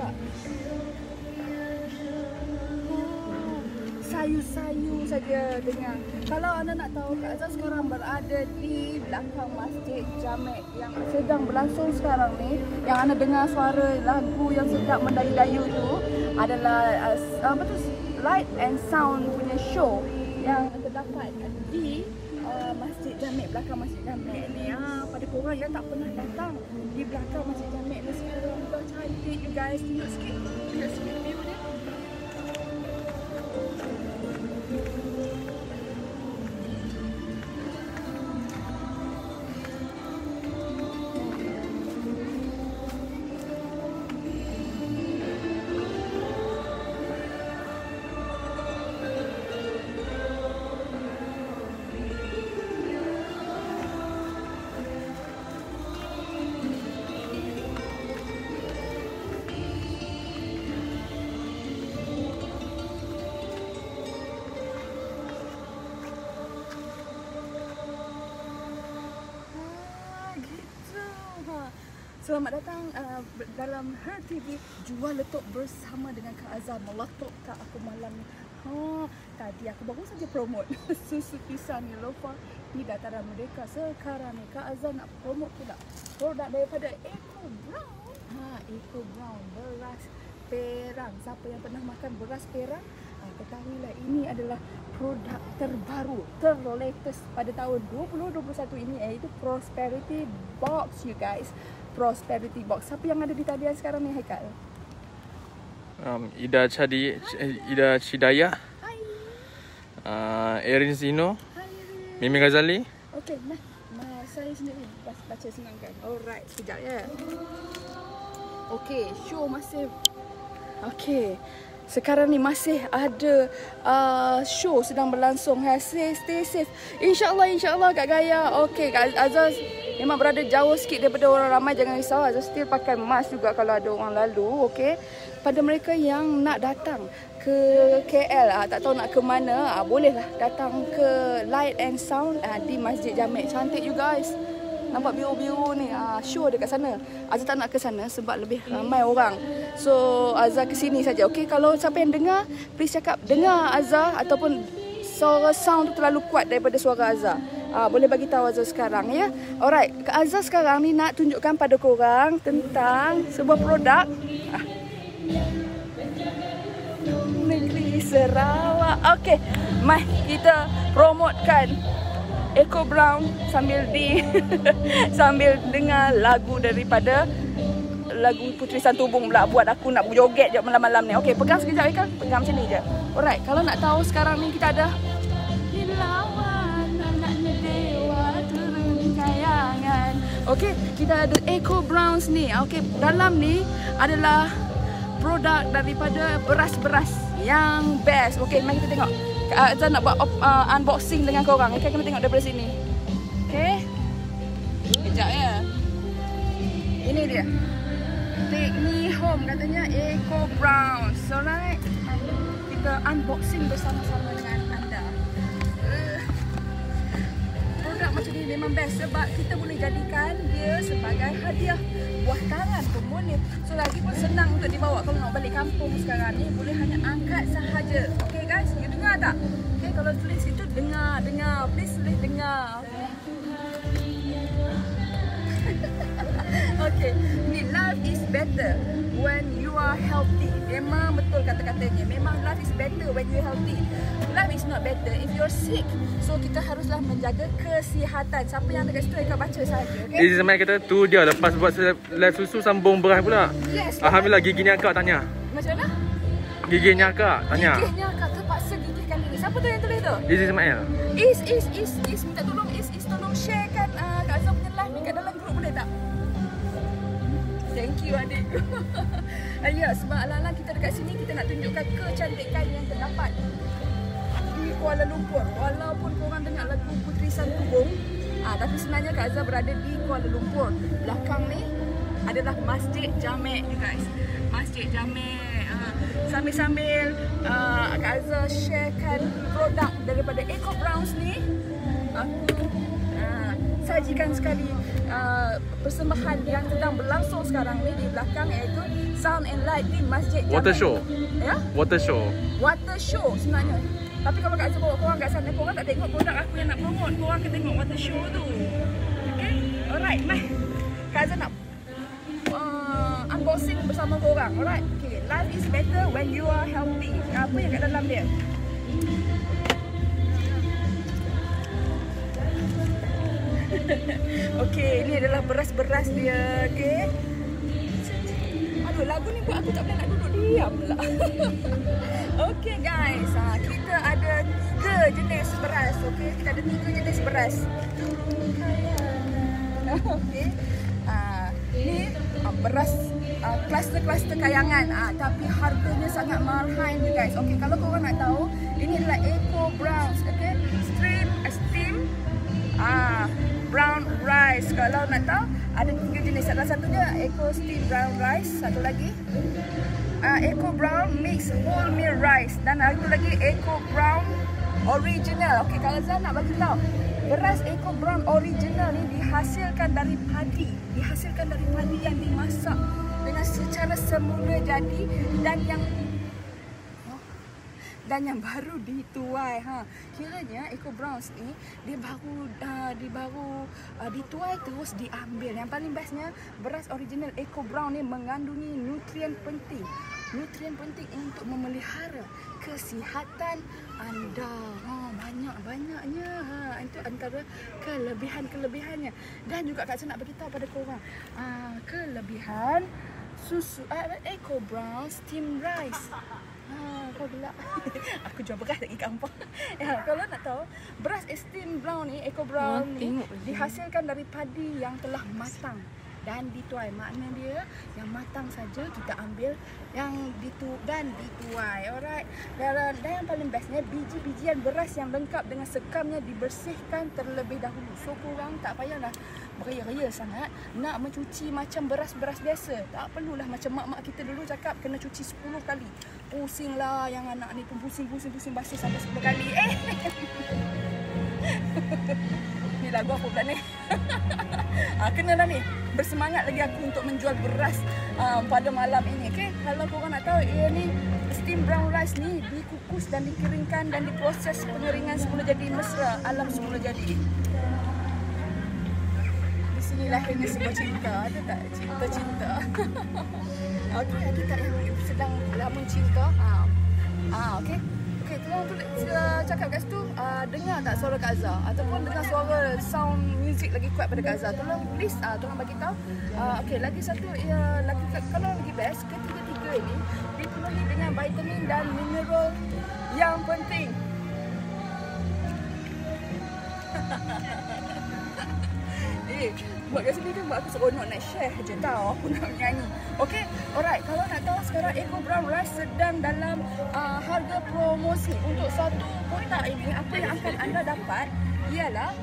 Kak. Sayu-sayu saja dengar. Kalau anda nak tahu, Kak Azhar sekarang berada di belakang Masjid Jamek yang sedang berlangsung sekarang ni. Yang anda dengar suara lagu yang sedap mendayu-dayu tu adalah apa tu, light and sound punya show yang terdapat di Masjid Jamek, belakang Masjid Jamek ni. Pada korang yang tak pernah datang di belakang Masjid Jamek ni sekarang, dah cantik you guys. Tengok sikit view dia. Selamat datang dalam Her TV Jual Letup bersama dengan Kak Azhar. Meletup tak aku malam ni? Tadi aku baru saja promote susu pisang Nilofa di Dataran Merdeka. Sekarang ni Kak Azhar nak promote pula produk daripada Eco Brown. Eco Brown, beras perang. Siapa yang pernah makan beras perang, ketahuilah ini adalah produk terbaru, terlatest pada tahun 2021 ini, iaitu Prosperity Box you guys. Prosperity Box. Siapa yang ada di talian sekarang ni, Haikal? Ida Chidaya. Hai. Erin Zino. Hai. Mimi Ghazali. Okey, saya sendiri baca senang kan. Alright, sekejap ya. Okey, show masih. Okey. Sekarang ni masih ada show sedang berlangsung. Stay safe. InsyaAllah Kak Gaya. Okey, Kak Azhar memang berada jauh sikit daripada orang ramai. Jangan risau, Azhar still pakai mask juga kalau ada orang lalu. Okey. Pada mereka yang nak datang ke KL, tak tahu nak ke mana, bolehlah datang ke Light and Sound di Masjid Jamek. Cantik you guys. Nampak biru-biru ni, show dekat sana. Azhar tak nak ke sana sebab lebih ramai orang. So Azhar ke sini saja. Okey, kalau siapa yang dengar, please cakap dengar Azhar ataupun suara sound tu terlalu kuat daripada suara Azhar. Boleh bagi tahu Azhar sekarang ya. Alright, Kak Azhar sekarang ni nak tunjukkan pada korang tentang sebuah produk Negeri Sarawak. Okey, mari kita promotekan Eco Brown sambil sambil dengar lagu daripada lagu Puteri Santubong pula buat aku nak berjoget je malam-malam ni. Okey, pegang sekejap Haikal. Pegang macam ni je. Alright, kalau nak tahu sekarang ni kita ada Nilawan anaknya dewa turun kayangan. Okey, kita ada Eco Browns ni. Okey, dalam ni adalah produk daripada beras-beras yang best. Okey, mari kita tengok. Azhar nak buat unboxing dengan korang. Kita kena tengok daripada sini. Okey. Kejap ya. Ini dia. Take me home katanya Eco Brown. Alright. Kita unboxing bersama-sama dengan anda. Produk macam ni memang best sebab kita boleh jadikan dia sebagai hadiah buah tangan pemunit. So lagi pun senang untuk dibawa. Kalau nak balik kampung sekarang ni, boleh hanya angkat sahaja. Okay guys, you dengar tak? Okay, kalau tulis itu dengar. Please tulis dengar. Okay, ni life is better when you are healthy. Memang betul kata-katanya. Memang life is better when you are healthy. Life is not better if you're sick. So kita haruslah menjaga kesihatan. Siapa yang dekat situ akan baca saja. Okay? Ini zaman kata tu dia lepas buat live susu sambung beras pula. Yes. Alhamdulillah giginya akak tanya. Macam mana? Giginya akak tanya. Giginya akak terpaksa gigihkan diri. Siapa tu yang tulis tu? This is Ismail. Is minta tolong Is tolong sharekan Kak Azhar punya live ni kat dalam grup boleh tak? Thank you adik. Ya, sebab ala-ala kita dekat sini kita nak tunjukkan kecantikan yang terdapat di Kuala Lumpur. Walaupun korang dengar lagu Puteri Santubong, tapi sebenarnya Kak Azhar berada di Kuala Lumpur. Belakang ni adalah Masjid Jamek you guys. Masjid Jamek. Sambil-sambil Kak Azhar sharekan produk daripada Eco Browns ni, aku sajikan sekali persembahan yang sedang berlangsung sekarang ni di belakang, iaitu Sound and Light di Masjid Jamal. Water show. Ya? Water show. Water show sebenarnya. Tapi kalau Kak Azhar bawa korang kat sana, korang tak tengok produk aku yang nak promote. Korang akan tengok water show tu. Okay? Alright, mari. Kak Azhar nak unboxing bersama korang. Alright? Okay. Life is better when you are healthy. Apa yang kat dalam dia? Okay, ini adalah beras-beras dia. Okay? Aduh, lagu ni buat aku tak boleh nak duduk diam pula. Okay guys, kita ada 3 jenis beras. Okay, kita ada 3 jenis beras. Okay, ni beras kluster-kluster kayangan. Tapi harganya sangat mahal ni guys. Okay, kalau korang nak tahu, ini adalah Eco Browns. Okay, steam brown rice. Kalau nak tahu, ada 3 jenis. Salah satunya Eco Steam Brown Rice. Satu lagi Eco Brown Mix Whole Meal Rice. Dan satu lagi Eco Brown Original. Okey, kalau Zan nak bagi tahu, beras Eco Brown Original ni dihasilkan dari padi. Dihasilkan dari padi yang dimasak dengan secara semula jadi dan yang baru dituai. Kiranya Eco Browns ni dia baru dituai terus diambil. Yang paling bestnya, beras original Eco Brown ni mengandungi nutrien penting. Nutrien penting untuk memelihara kesihatan anda. Banyak-banyaknya. Itu antara kelebihan-kelebihannya. Dan juga Kak Azhar nak beritahu pada korang kelebihan susu Eco Brown Steam Rice. Kau gelak. Aku jual beras lagi kampung. Kalau nak tahu, beras steam brown ni, Eco Brown ni dihasilkan dari padi yang telah matang dan dituai. Makna dia yang matang saja kita ambil, yang dituai. Alright. Dan yang paling bestnya, biji-bijian beras yang lengkap dengan sekamnya dibersihkan terlebih dahulu. So korang tak payahlah beraya-raya sangat nak mencuci macam beras-beras biasa. Tak perlulah macam mak-mak kita dulu cakap kena cuci 10 kali. Pusinglah yang anak ni pun pusing basuh sampai 10 kali. Ni lagu apa pula ni? Kenalah ni. Bersemangat lagi aku untuk menjual beras pada malam ini. Okay? Kalau korang nak tahu, ia ni steam brown rice ni dikukus dan dikeringkan dan diproses pengeringan semula jadi mesra alam semula jadi. Di sini lahirnya sebuah cinta. Ada tak cinta-cinta? Okey, ada tak yang sedang lamun cinta? Okey. Okey, tolong cakap kat situ, dengar tak suara Kak Azhar ataupun dengar suara sound music lagi kuat pada Kak Azhar. Tolong please tolong bagi tahu. Okey, lagi satu kalau lagi best, ketiga-tiga ini dipenuhi dengan vitamin dan mineral yang penting. Buat kat sini kan buat aku seronok nak share je tau. Aku nak nyanyi. Okay, alright. Kalau nak tahu sekarang Eco Brown Rice sedang dalam harga promosi. Untuk satu kotak ini, apa yang akan anda dapat ialah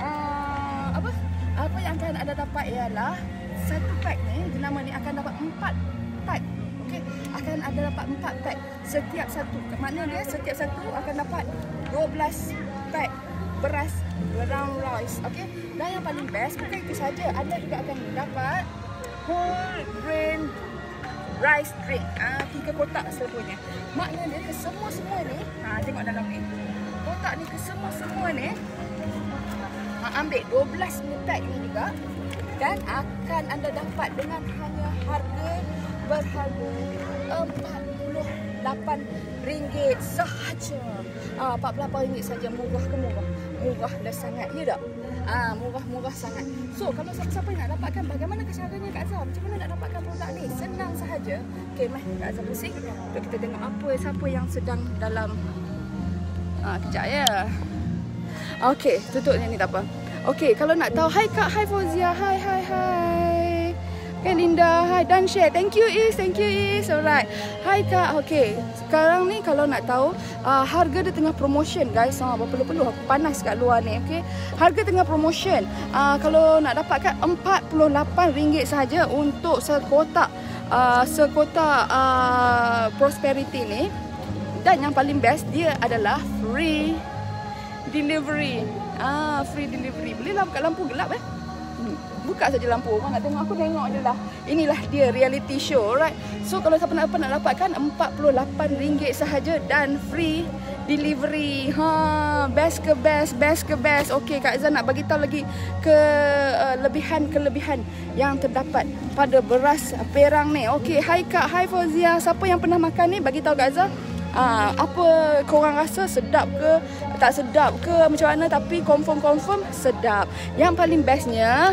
apa yang akan anda dapat ialah satu pack ni, jenama ni akan dapat 4 pack. Okay, akan ada dapat 4 pack setiap satu. Maknanya dia setiap satu akan dapat 12 pack beras brown rice. Okey, dan yang paling best bukan itu saja, anda juga akan dapat whole grain rice drink. 3 kotak seluruhnya. Maknanya dia kesemua ni, tengok dalam ni. Kotak ni kesemua ni ambil 12 pack ni juga, dan akan anda dapat dengan hanya harga berharga RM48 sahaja. RM48 saja. Murah ke murah? Murah dah sangat, ya tak? Murah sangat. So, kalau siapa-siapa yang nak dapatkan, bagaimana caranya Kak Azhar? Macam mana nak dapatkan produk ni? Senang sahaja. Okay, mari Kak Azhar pusing untuk kita tengok siapa yang sedang dalam. Kejap ya. Okay, tutup ni tak apa. Okay, kalau nak tahu, hai Kak, hai Fauzia, hai. Okay, Linda, hai, dan share. Thank you Is. Alright. Hai Kak. Okay, sekarang ni kalau nak tahu, harga dia tengah promotion guys. Berpeluh-peluh aku panas kat luar ni. Okay, harga tengah promotion. Kalau nak dapatkan RM48 sahaja untuk sekotak Prosperity ni. Dan yang paling best, dia adalah free delivery. Free delivery. Bolehlah buka lampu gelap buka saja lampu. Orang nak tengok aku, tengok je lah. Inilah dia reality show, right? So kalau siapa nak dapatkan RM48 sahaja dan free delivery. Best ke best. Okey, Kak Azhar nak bagi tahu lagi kelebihan yang terdapat pada beras perang ni. Okey, hai Kak, hai Fauzia. Siapa yang pernah makan ni bagi tahu Kak Azhar. Apa korang rasa, sedap ke tak sedap ke macam mana, tapi confirm sedap. Yang paling bestnya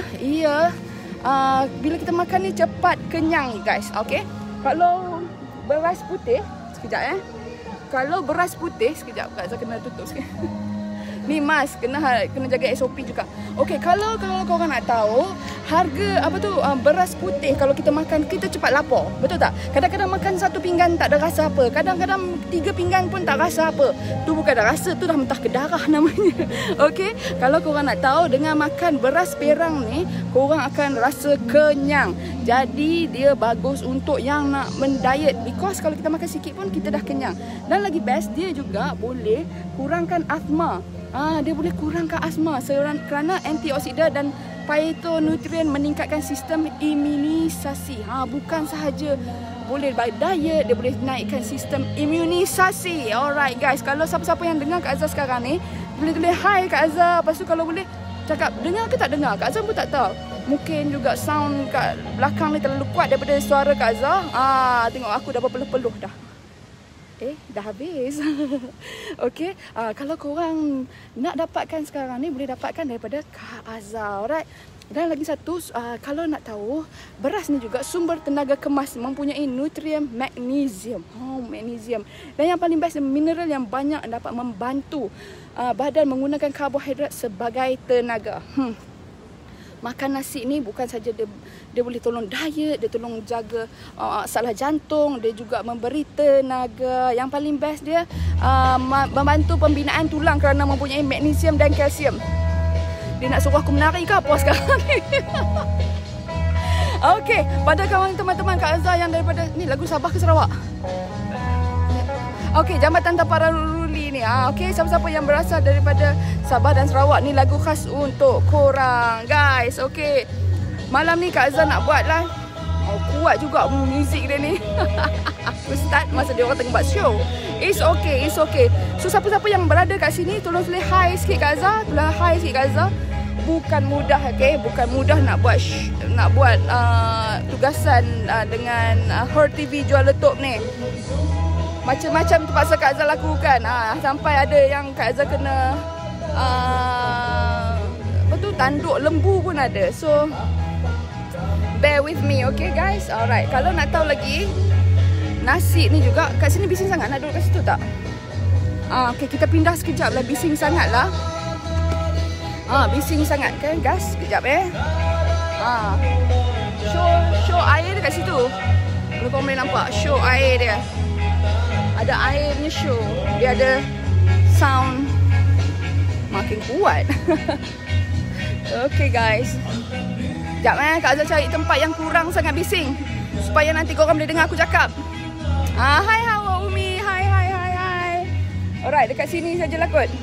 bila kita makan ni cepat kenyang guys. Okey, kalau beras putih sekejap kalau beras putih sekejap Kak Azhar kena tutup sikit. Ni mas kena jaga SOP juga. Okey, kalau korang nak tahu harga beras putih, kalau kita makan kita cepat lapar, betul tak? Kadang-kadang makan 1 pinggan tak ada rasa apa, kadang-kadang 3 pinggan pun tak rasa apa. Tu bukan dah rasa, tu dah mentah ke darah namanya. Okey, kalau korang nak tahu dengan makan beras perang ni korang akan rasa kenyang. Jadi dia bagus untuk yang nak mendiet, because kalau kita makan sikit pun kita dah kenyang. Dan lagi best, dia juga boleh kurangkan asma. Dia boleh kurangkan asma kerana antioksidan dan phytonutrien meningkatkan sistem imunisasi. Bukan sahaja boleh diet, dia boleh naikkan sistem imunisasi. Alright guys, kalau siapa-siapa yang dengar Kak Azhar sekarang ni, boleh tulis hai Kak Azhar. Lepas tu kalau boleh cakap dengar ke tak dengar. Kak Azhar pun tak tahu. Mungkin juga sound kat belakang ni terlalu kuat daripada suara Kak Azhar. Tengok aku dah berpeluh-peluh dah. Dah habis. Okey, kalau korang nak dapatkan sekarang ni, boleh dapatkan daripada Kak Azhar, alright? Dan lagi satu, kalau nak tahu, beras ni juga sumber tenaga kemas, mempunyai nutrien magnesium. Magnesium. Dan yang paling best, mineral yang banyak dapat membantu badan menggunakan karbohidrat sebagai tenaga. Makan nasi ni bukan saja dia boleh tolong diet, dia tolong jaga salah jantung, dia juga memberi tenaga. Yang paling best dia membantu pembinaan tulang kerana mempunyai magnesium dan kalsium. Dia nak suruh aku menari ke apa sekarang ni? Okey, pada kawan teman-teman Kak Azhar yang daripada ni, lagu Sabah ke Sarawak? Okey, Jambatan Tapak Ruli ni. Okey, siapa-siapa yang berasal daripada Sabah dan Sarawak ni, lagu khas untuk korang guys. Okey, malam ni Kak Azhar nak buat lah. Kuat juga muzik dia ni. Aku start masa dia orang tengah buat show. It's okay. So siapa-siapa yang berada kat sini, tolong tulis hi sikit Kak Azhar. Tulis hi sikit Kak Azhar. Bukan mudah, okey? Bukan mudah nak buat tugasan dengan Her TV jual letup ni. Macam-macam terpaksa Kak Azhar lakukan. Sampai ada yang Kak Azhar kena tanduk lembu pun ada. So bear with me, okay guys. Alright, kalau nak tahu lagi, nasi ni juga kat sini bising sangat. Nak duduk kat situ tak? Okay, kita pindah sekejap lah. Bising sangat lah. Bising sangat kan, gas sekejap show air dekat situ. Kalau korang boleh nampak show air dia. Ada air punya show. Dia ada sound makin kuat. Okay guys, sekejap Kak Azhar cari tempat yang kurang sangat bising, supaya nanti korang boleh dengar aku cakap. Hai Hawa Umi. Hai. Alright, dekat sini sajalah kot.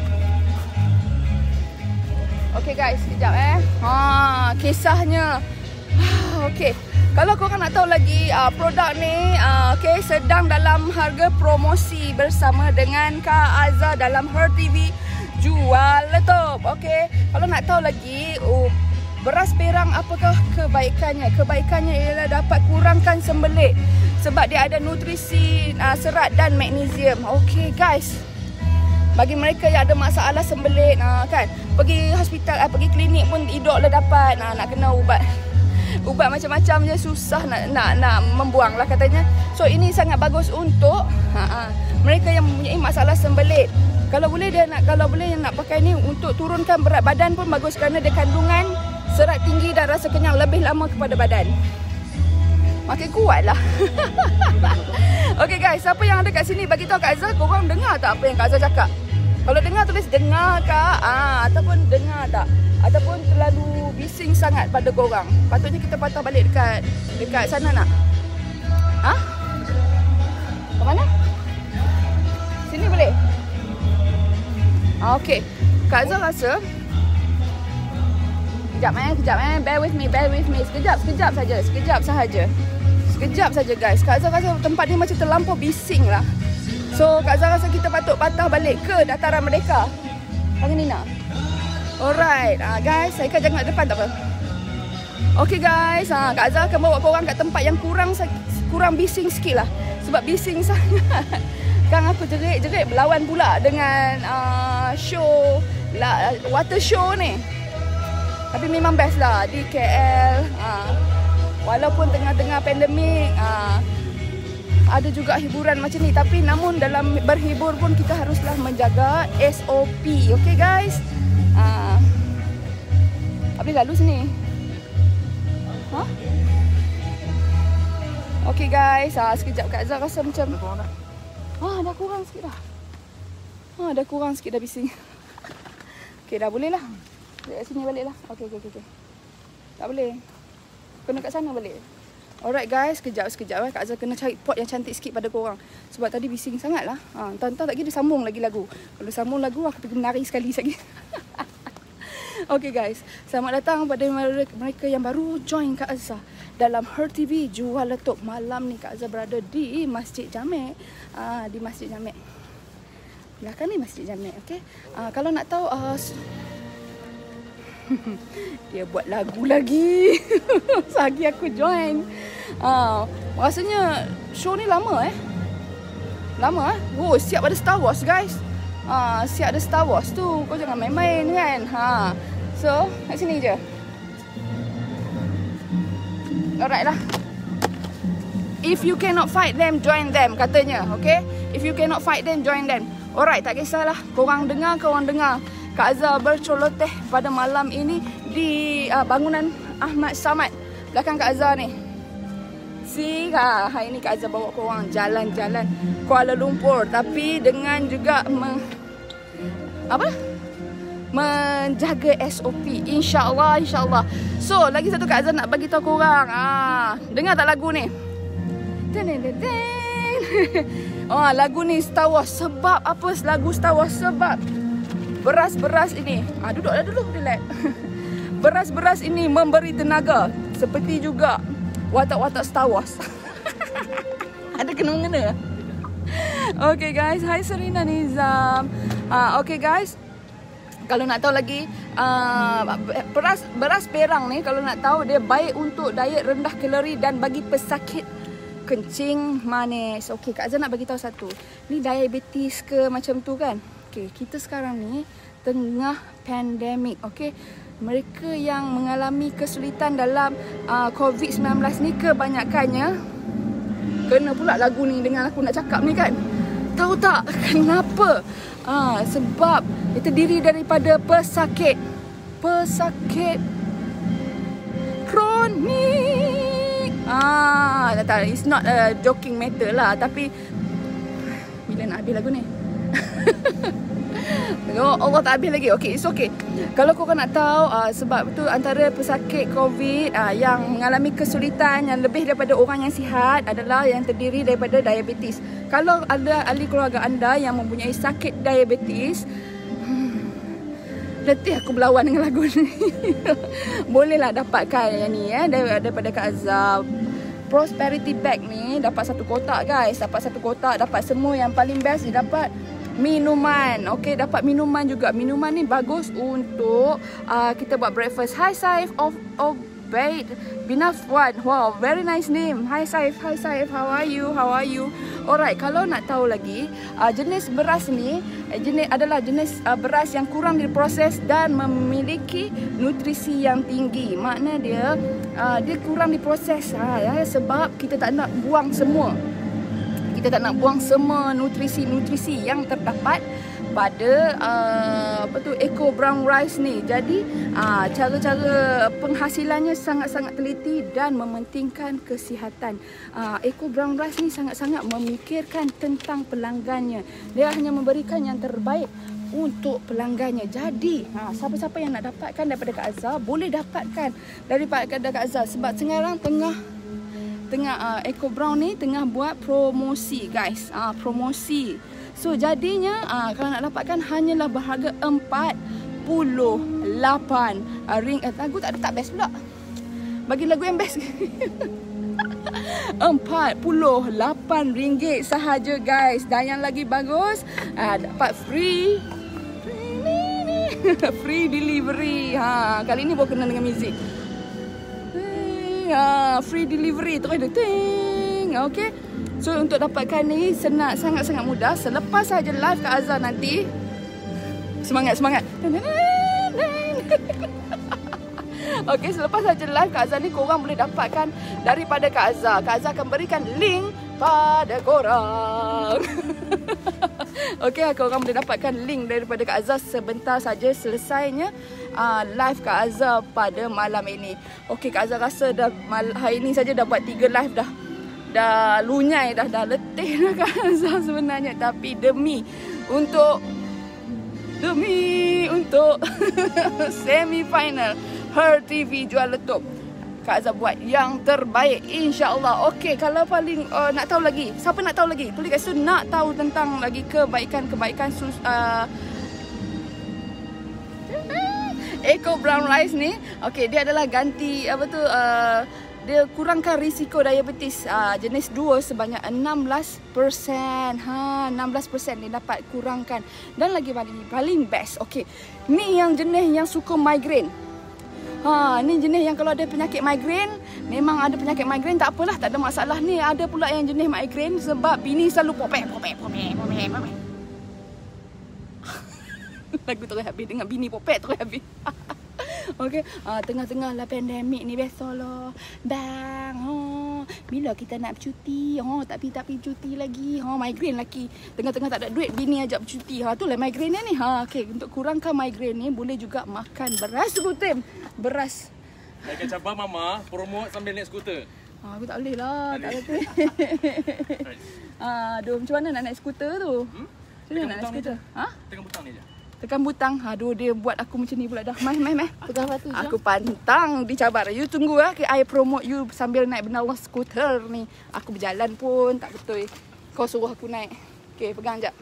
Okay guys, sekejap kisahnya. Okay, kalau korang nak tahu lagi, produk ni sedang dalam harga promosi bersama dengan Kak Azhar dalam Her TV jual letup. Okay, kalau nak tahu lagi beras perang apakah kebaikannya? Kebaikannya ialah dapat kurangkan sembelit sebab dia ada nutrisi, serat dan magnesium. Okay guys, bagi mereka yang ada masalah sembelit, kan, pergi hospital, pergi klinik pun hiduplah dapat, nak kena ubat macam-macam je, susah nak membuang lah katanya. So ini sangat bagus untuk mereka yang mempunyai masalah sembelit. Kalau boleh nak pakai ni untuk turunkan berat badan pun bagus, kerana dia kandungan serat tinggi dan rasa kenyang lebih lama kepada badan. Makin kuat lah. Okay guys, siapa yang ada kat sini bagi tahu Kak Azhar, korang dengar tak apa yang Kak Azhar cakap? Kalau dengar tulis dengar Kak, ataupun dengar tak, ataupun terlalu bising sangat pada korang. Patutnya kita patah balik dekat sana nak? Ke mana? Sini boleh? Okay, Kak Azhar rasa Kejap bear with me. Sekejap saja guys. Kak Azhar rasa tempat ni macam terlampau bising lah. So Kak Azhar rasa kita patut patah balik ke dataran Merdeka. Panggil Nina. Alright, guys, saya kan jangan depan tak apa. Okay guys, Kak Azhar akan bawa korang kat tempat yang kurang bising sikit lah. Sebab bising sangat. Kan aku jerit-jerit berlawan pula dengan show water show ni. Tapi memang best lah di KL. Walaupun tengah-tengah pandemik, ada juga hiburan macam ni. Tapi namun dalam berhibur pun kita haruslah menjaga SOP. Okay guys. Tak boleh lalu sini. Okay guys, sekejap Kak Azhar rasa macam dah kurang sikit dah. Dah kurang sikit dah bising. Okay dah boleh lah. Dekat sini balik lah. Okay. Tak boleh. Kena kat sana balik. Alright guys, sekejap. Kak Azhar kena cari pot yang cantik sikit pada korang. Sebab tadi bising sangat lah. Entah tak kira sambung lagi lagu. Kalau sambung lagu, aku pergi menari sekali lagi. Okay guys, selamat datang pada mereka yang baru join Kak Azhar dalam Her TV Jual Letup. Malam ni Kak Azhar berada di Masjid Jamek. Di Masjid Jamek. Belakang ni Masjid Jamek, okay? Kalau nak tahu, dia buat lagu lagi. Sehari aku join. Rasanya show ni lama Lama Oh, siap ada Star Wars guys. Siap ada Star Wars tu. Kau jangan main-main kan. So, kat sini je. Alright lah. If you cannot fight them, join them katanya. Okay? If you cannot fight them, join them. Alright, tak kisahlah. Korang dengar. Kak Azhar bercoloteh pada malam ini di bangunan Ahmad Samad. Belakang Kak Azhar ni. See, hari ni Kak Azhar bawa korang jalan-jalan Kuala Lumpur. Tapi dengan juga menjaga SOP. InsyaAllah. So, lagi satu Kak Azhar nak bagi tahu korang. Dengar tak lagu ni? Lagu ni Star Wars. Sebab apa lagu Star Wars? Sebab beras-beras ini. Duduklah dulu. Relax. Beras-beras ini memberi tenaga. Seperti juga watak-watak Star Wars. Ada kena-mengena. Okay guys. Hai Serina Nizam. Okay guys. Kalau nak tahu lagi, beras perang ni kalau nak tahu dia baik untuk diet rendah kalori dan bagi pesakit kencing manis. Okey, Kak Azhar nak bagi tahu satu. Ni diabetes ke macam tu kan? Okey, kita sekarang ni tengah pandemik. Okey, mereka yang mengalami kesulitan dalam COVID-19 ni kebanyakannya kena pula lagu ni dengan aku nak cakap ni kan. Tahu tak kenapa? Sebab dia terdiri daripada pesakit kronik. Tak, it's not a joking matter lah. Tapi bila nak habis lagu ni? Allah tak habis lagi. Okay, it's okay. Kalau korang nak tahu, sebab tu antara pesakit COVID yang mengalami kesulitan yang lebih daripada orang yang sihat adalah yang terdiri daripada diabetes. Kalau ada ahli keluarga anda yang mempunyai sakit diabetes, letih aku berlawan dengan lagu ni. Bolehlah dapatkan yang ni daripada Kak Azhar. Prosperity Bag ni dapat 1 kotak guys. Dapat 1 kotak, dapat semua. Yang paling best dia dapat minuman. Okay, dapat minuman juga. Minuman ni bagus untuk kita buat breakfast. Hi Saif of Bait Binafwan. Wow, very nice name. Hi Saif. How are you? Alright, kalau nak tahu lagi, jenis beras ni adalah jenis beras yang kurang diproses dan memiliki nutrisi yang tinggi. Makna dia kurang diproses sebab kita tak nak buang semua. Kita tak nak buang semua nutrisi yang terdapat pada Eco Brown Rice ni. Jadi cara-cara penghasilannya sangat-sangat teliti dan mementingkan kesihatan. Eco Brown Rice ni sangat-sangat memikirkan tentang pelanggannya. Dia hanya memberikan yang terbaik untuk pelanggannya. Jadi siapa-siapa yang nak dapatkan daripada Kak Azhar boleh dapatkan daripada Kak Azhar. Sebab sekarang tengah Eco Brown ni tengah buat promosi guys. Promosi. So jadinya kalau nak dapatkan hanyalah berharga RM40 ring. Lagu tak best pula. Bagi lagu yang best. RM48 sahaja guys. Dan yang lagi bagus, dapat free delivery. Kali ni baru kena dengan muzik. Free delivery terus dia ting. Okey. So untuk dapatkan ni sangat-sangat mudah. Selepas saja live Kak Azhar nanti. Semangat. Okey, selepas saja live Kak Azhar ni korang boleh dapatkan daripada Kak Azhar. Kak Azhar akan berikan link pada korang. Okey, korang boleh dapatkan link daripada Kak Azhar sebentar saja selesainya live Kak Azhar pada malam ini. Okey, Kak Azhar rasa dah hari ini saja dah buat 3 live dah. Dah lunyai dah letih dah Kak Azhar sebenarnya, tapi demi untuk semi final Her TV jual letup, Kak Azhar buat yang terbaik, insya-Allah. Okey, kalau paling nak tahu lagi, siapa nak tahu lagi? Tulis kat situ nak tahu tentang lagi kebaikan Eco Brown Rice ni. Okey, dia adalah ganti dia kurangkan risiko diabetes jenis 2 sebanyak 16%. 16% dia dapat kurangkan. Dan lagi paling best. Okey, ni yang jenis yang suka migraine. Ni jenis yang kalau ada penyakit migrain, memang ada penyakit migrain, tak apalah, tak ada masalah. Ni ada pula yang jenis migrain sebab bini selalu popek. Lagu terus habis dengan bini popek terus habis. Okey, tengah-tengah lah pandemik ni, biasalah. Bang, bila kita nak bercuti? Tak pergi cuti lagi. Migrain lagi. Tengah-tengah tak ada duit, bini ajak bercuti. Itulah migrain ni. Okey, untuk kurangkan migrain ni boleh juga makan beras rutin. Beras. Jangan cabar mama, promote sambil naik skuter. Aku tak boleh lah, tak boleh. Aduh, macam mana nak naik skuter tu? Macam mana nak naik skuter? Tekan butang ni je. Tekan butang. Aduh, dia buat aku macam ni pula dah. Mai. Pegang batu je. Aku pantang dicabar. You tunggu okay, I promote you sambil naik benar skuter ni. Aku berjalan pun tak betul. Kau suruh aku naik. Okay, pegang jap.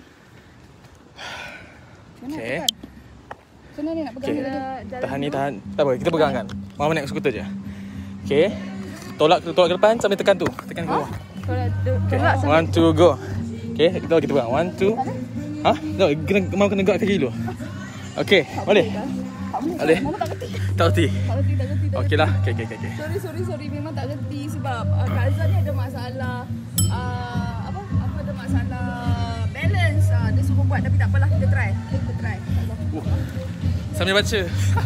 Okay. Macam mana ni nak pegang jalan? Tahan. Tak apa, kita pegang kan. Mama naik skuter je. Okay. Tolak ke depan sambil tekan tu. Tekan ke bawah. Tolak sambil 1, 2, go. Okay, kita pegang. 1, 2. Mau kena gerak kaki dulu. Okey, boleh? Boleh. Mama tak kerti. Tak kerti. Okeylah. Okay. Sorry. Memang tak kerti sebab Kak Azhar ni ada masalah ada masalah balance. Dia suruh buat tapi tak apalah, kita try. Sambil baca.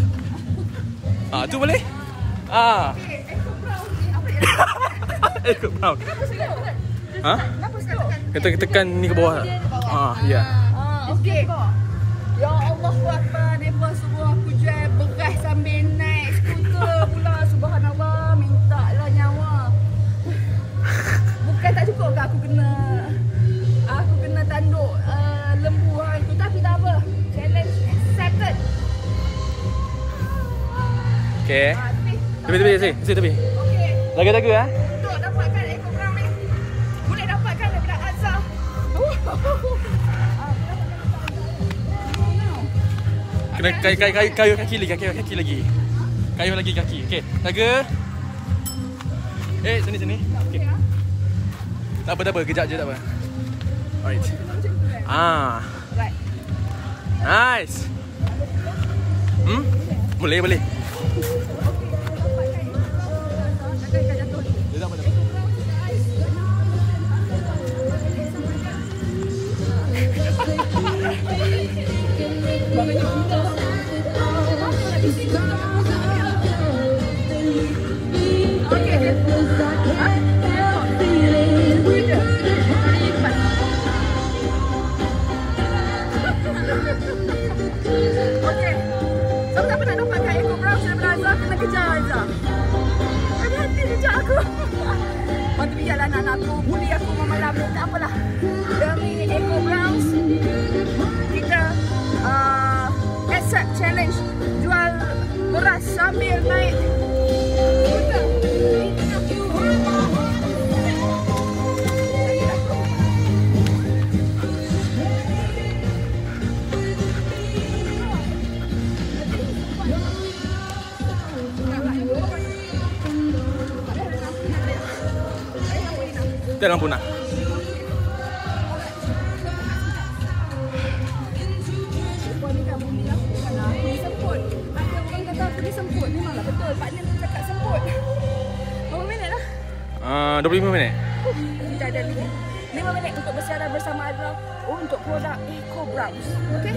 Tu boleh? Okay, Eco Brown ni apa ya? Eco Brown. Kenapa sekali? Kita tekan ni ke bawah. Ya. Okey. Ya Allah Akbar, mereka suruh aku jual beras sambil naik skuter pula. Subhanallah, minta lah nyawa. Bukan tak cukup ke aku kena tanduk lembu hari tu, tapi tak apa. Challenge accepted. Okey. Tepi. Okey. Jaga. Untuk dapatkan Eco Brown ni, boleh dapatkan daripada Azhar. Kena kayu kaki lagi. Kayu lagi kaki. Okey. Jaga. Sini. Okey. Tak apa. Kejap je tak apa. Alright. Right. Nice. Boleh. Siapa nak dapatkan Eco Brown daripada Azhar, kena kejar Azhar. Hati-hati kejar aku. Waktu biarlah anak aku bully aku malam ni, tak apalah. Demi Eco Brown, kita accept challenge jual beras sambil naik skuter. Dalam punah. Semput. Ada orang kata aku ni semput. Memanglah betul. Partner tu cakap semput. Berapa minit lah? 25 minit. Kita ada 5 minit untuk bersiaran bersama Azra untuk produk Eco Browns. Okay?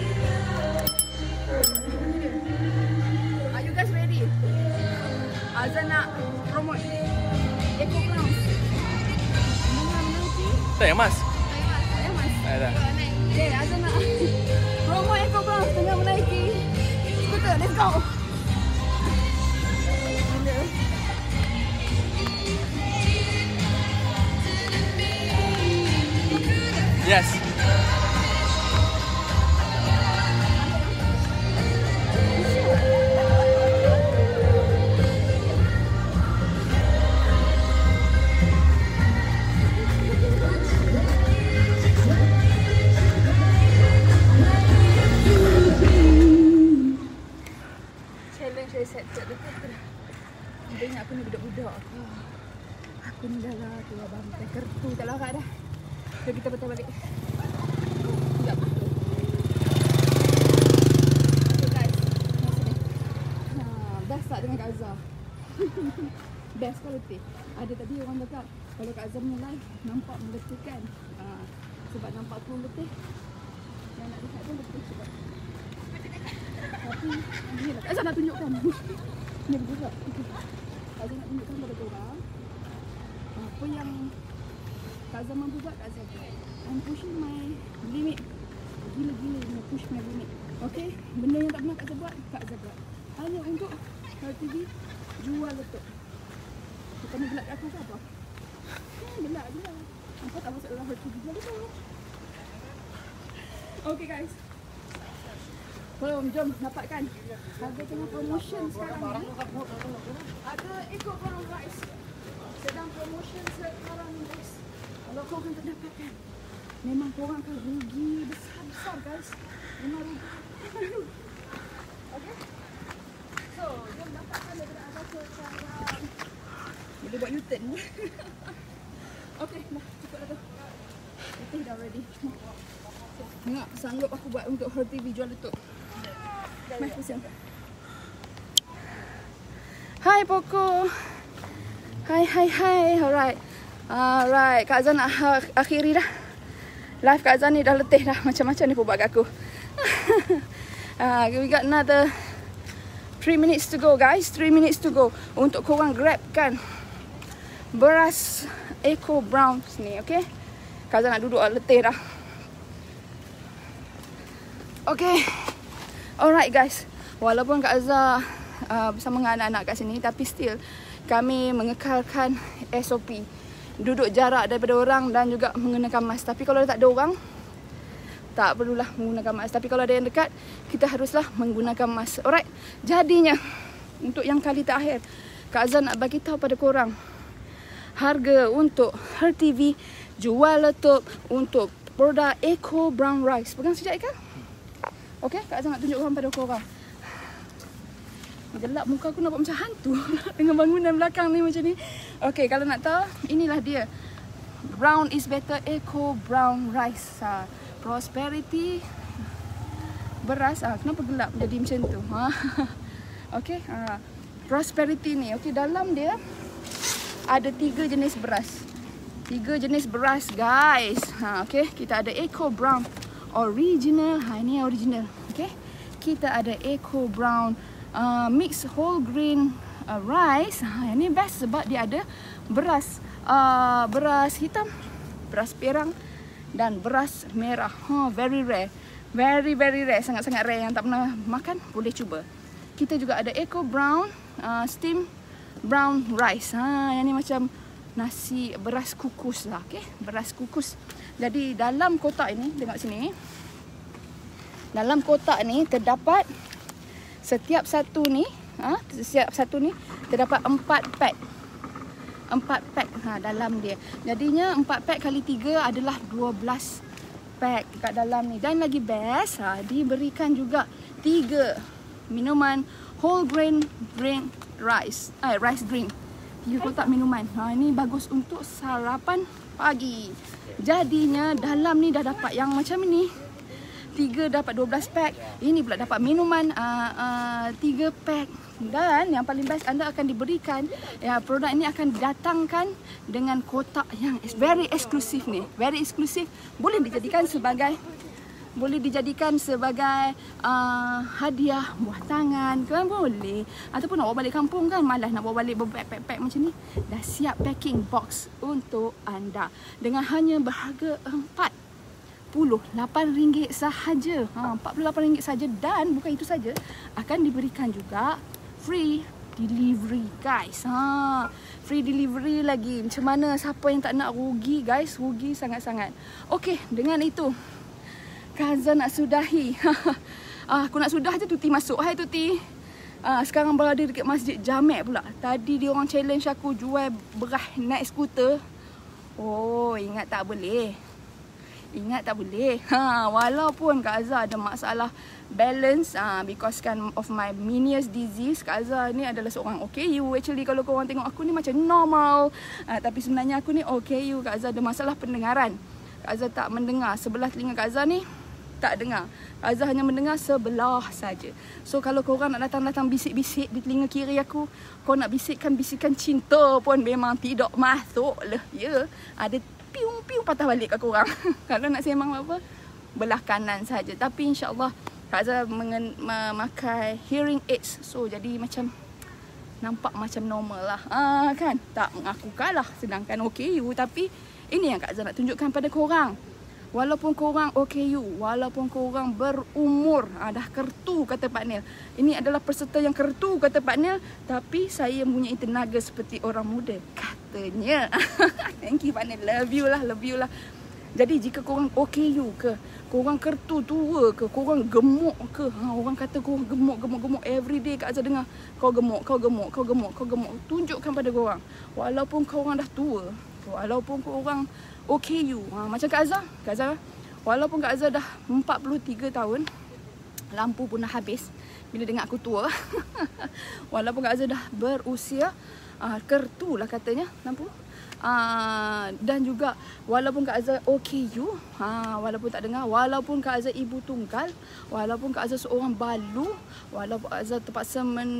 Are you guys ready? Azra nak promote Eco Browns. Mana nanti? Tak yang mas. Saya mas. Dah. Okay, Azra nak promote Eco Browns dengan menaiki skuter. Let's go. Yes. Challenge saya set dekat tu. Dia ingat aku ni budak-budak. Aku ni dah lah tu abang kertu tak larat dah. Jom kita patah balik. Sekejap. Okay guys. Masa ni. Best tak dengan Kak Azhar? Best quality. Ada tadi orang cakap kalau Kak Azhar punya live nampak letih kan? Sebab nampak pun letih. Yang nak lihat pun letih sebab. Tapi ni lah Kak Azhar nak tunjukkan. Ni juga. Kak Azhar nak tunjukkan pada korang apa yang Kak Azhar mampu buat, Kak Azhar buat. I'm pushing my limit. Gila-gila nak push my limit. Okay? Benda yang tak pernah Kak Azhar buat, Kak Azhar buat. Hanya untuk HerTV jual letup. Bukan nak gelak aku ke apa? Gelak je lah. Apa tak masuk dalam HerTV jual letup. Okay guys. Jom dapatkan. Harga tengah promotion sekarang ni. Ada Eco Brown Rice. Sedang promotion sekarang ni guys. Kalau korang tak dapatkan, memang korang akan rugi besar-besar guys. Memang rugi. Okay? So, jom dapatkan daripada Azhar sekarang. Boleh buat U-turn. Okay, dah cukup dah tu. Letih dah ready. Tengok, sanggup aku buat untuk HerTV jual letup. Mai, pusing. Hai Poco. Hai. Alright. Alright, Kak Azhar nak akhiri dah. Live Kak Azhar ni dah letih dah. Macam-macam ni pun buat kat aku. We got another 3 minutes to go guys. 3 minutes to go. Untuk korang grabkan beras Eco Browns ni, okay? Kak Azhar nak duduk letih dah. Okay. Alright guys. Walaupun Kak Azhar bersama dengan anak-anak kat sini, tapi still kami mengekalkan SOP. Duduk jarak daripada orang dan juga menggunakan mask. Tapi kalau tak ada orang, tak perlulah menggunakan mask. Tapi kalau ada yang dekat, kita haruslah menggunakan mask. Alright. Jadinya, untuk yang kali terakhir, Kak Azhar nak bagi tahu pada korang harga untuk HerTV jual letup untuk produk Eco Brown Rice. Pegang sekejap kan? Okay, Kak Azhar nak tunjukkan pada korang. Gelap muka aku nampak macam hantu dengan bangunan belakang ni macam ni. Okay, kalau nak tahu, inilah dia. Brown is better Eco Brown Rice. Prosperity beras. Kenapa gelap jadi macam tu? Okay, Prosperity ni. Okay, dalam dia ada 3 jenis beras. 3 jenis beras guys. Okay, kita ada Eco Brown Original. Ini original. Okay, kita ada Eco Brown mix whole grain rice. Yang ni best sebab dia ada beras beras hitam, beras perang dan beras merah. Very rare. Very rare. Sangat-sangat rare. Yang tak pernah makan boleh cuba. Kita juga ada Eco Brown steam brown rice. Yang ni macam nasi beras kukus lah. Okay, beras kukus. Jadi dalam kotak ini, tengok sini. Dalam kotak ni terdapat setiap satu ni terdapat 4 pack. 4 pack dalam dia. Jadinya 4 pack kali 3 adalah 12 pack kat dalam ni. Dan lagi best, diberikan juga 3 minuman whole grain rice drink 3 kotak minuman. Ini bagus untuk sarapan pagi. Jadinya dalam ni dah dapat yang macam ni. 3 dapat 12 pack. Ini pula dapat minuman 3 pack. Dan yang paling best, anda akan diberikan produk ini akan didatangkan dengan kotak yang very eksklusif ni. Very eksklusif. Boleh dijadikan sebagai hadiah buah tangan kan, boleh. Ataupun nak bawa balik kampung kan, malas nak bawa balik pack macam ni. Dah siap packing box untuk anda dengan hanya berharga RM48 sahaja. RM48 sahaja. Dan bukan itu saja, akan diberikan juga free delivery guys. Free delivery lagi. Macam mana siapa yang tak nak rugi guys? Rugi sangat-sangat. Okey, dengan itu Kak Azhar nak sudahi. Aku nak sudah je Tuti masuk. Hai Tuti. Sekarang berada dekat Masjid Jamek pula. Tadi dia orang challenge aku jual beras naik skuter. Oh, ingat tak boleh. Walaupun Kak Azhar ada masalah balance because kan of my Meniere's disease. Kak Azhar ni adalah seorang OKU. Actually kalau korang tengok aku ni macam normal, tapi sebenarnya aku ni OKU. Kak Azhar ada masalah pendengaran. Kak Azhar tak mendengar. Sebelah telinga Kak Azhar ni tak dengar. Kak Azhar hanya mendengar sebelah saja. So kalau korang nak datang-datang bisik-bisik di telinga kiri aku, kau nak bisikkan bisikan cinta pun memang tidak masuk lah. Ya, ada piung-piung patah balik kat korang. Kalau nak sembang apa, belah kanan saja. Tapi insya-Allah Kak Azhar memakai hearing aids. So jadi macam nampak macam normal lah. Kan? Tak mengaku kalah sedangkan OKU. Tapi ini yang Kak Azhar nak tunjukkan pada korang. Walaupun korang OKU, walaupun korang berumur, dah kertu kata Pak Nel. Ini adalah peserta yang kertu kata Pak Nel, tapi saya mempunyai tenaga seperti orang muda katanya. Thank you Pak Nel, love you lah. Jadi jika korang OKU ke, korang kertu tua ke, korang gemuk ke, orang kata korang gemuk everyday Kak Azhar dengar kau gemuk. Tunjukkan pada korang, walaupun korang dah tua, walaupun korang OKU, macam Kak Azhar, walaupun Kak Azhar dah 43 tahun, lampu pun dah habis bila dengar aku tua. Walaupun Kak Azhar dah berusia, kertu lah katanya lampu. Dan juga walaupun Kak Azhar OKU, walaupun tak dengar, walaupun Kak Azhar ibu tunggal, walaupun Kak Azhar seorang balu, walaupun Kak Azhar terpaksa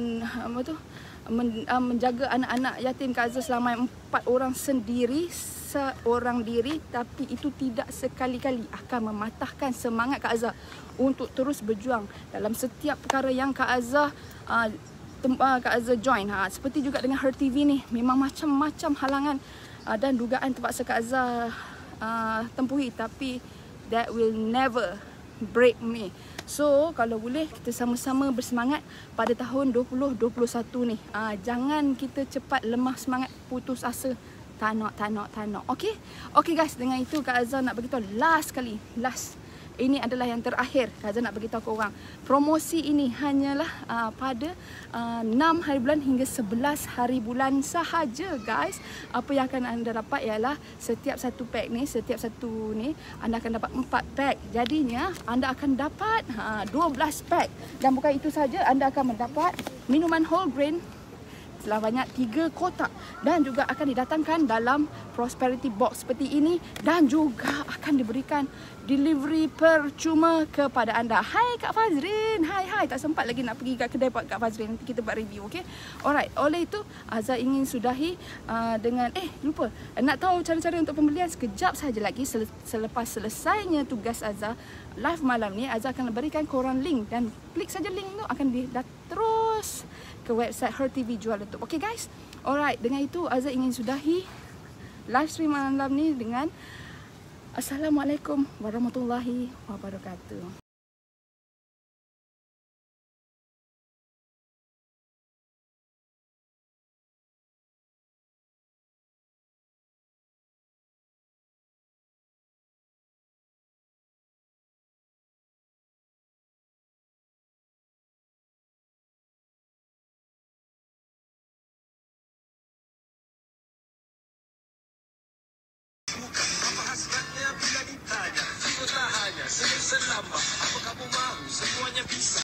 menjaga anak-anak yatim Kak Azhar selama 4 orang sendiri, seorang diri, tapi itu tidak sekali-kali akan mematahkan semangat Kak Azhar untuk terus berjuang dalam setiap perkara yang Kak Azhar join. Seperti juga dengan Her TV ni, memang macam-macam halangan dan dugaan terpaksa Kak Azhar tempuhi, tapi that will never break me. So kalau boleh kita sama-sama bersemangat pada tahun 2021 ni. Jangan kita cepat lemah semangat, putus asa. Tak nak. Okay guys, dengan itu Kak Azhar nak beritahu last kali. Ini adalah yang terakhir. Kak Azhar nak beritahu korang, promosi ini hanyalah pada 6 hari bulan hingga 11 hari bulan sahaja guys. Apa yang akan anda dapat ialah setiap satu pack ni, anda akan dapat 4 pack. Jadinya anda akan dapat 12 pack. Dan bukan itu saja, anda akan mendapat minuman whole grain sebanyak 3 kotak dan juga akan didatangkan dalam prosperity box seperti ini, dan juga akan diberikan delivery percuma kepada anda. Hai Kak Fazrin. Hai, tak sempat lagi nak pergi kat kedai Kak Fazrin. Nanti kita buat review, okey? Alright, oleh itu Azhar ingin sudahi dengan lupa. Nak tahu cara-cara untuk pembelian? Sekejap saja lagi selepas selesainya tugas Azhar live malam ni, Azhar akan berikan korang link, dan klik saja link tu akan terus ke website Her TV jual letup. Okay guys? Alright, dengan itu Azhar ingin sudahi live stream malam ni dengan Assalamualaikum warahmatullahi wabarakatuh. Bila ditanya, siapa tak hanya senyum selamba. Apa kamu mahu? Semuanya bisa.